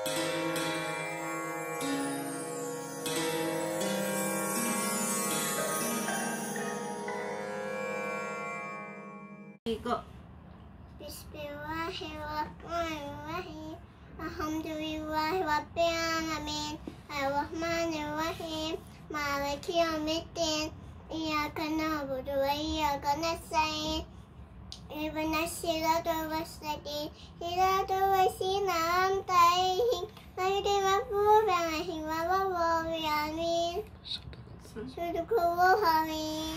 Bismillahirrahmanirrahim. Alhamdulillahi rabbil alamin. Ar-Rahmanir-Rahim. Maliki yaumiddin. Iyyaka na'budu wa iyyaka nasta'in. Ihdinas siratal mustaqim. Siratal ladzina an'amta 'alaihim ghairil maghdubi 'alaihim waladdallin. Amin. Sadaqallahul azim.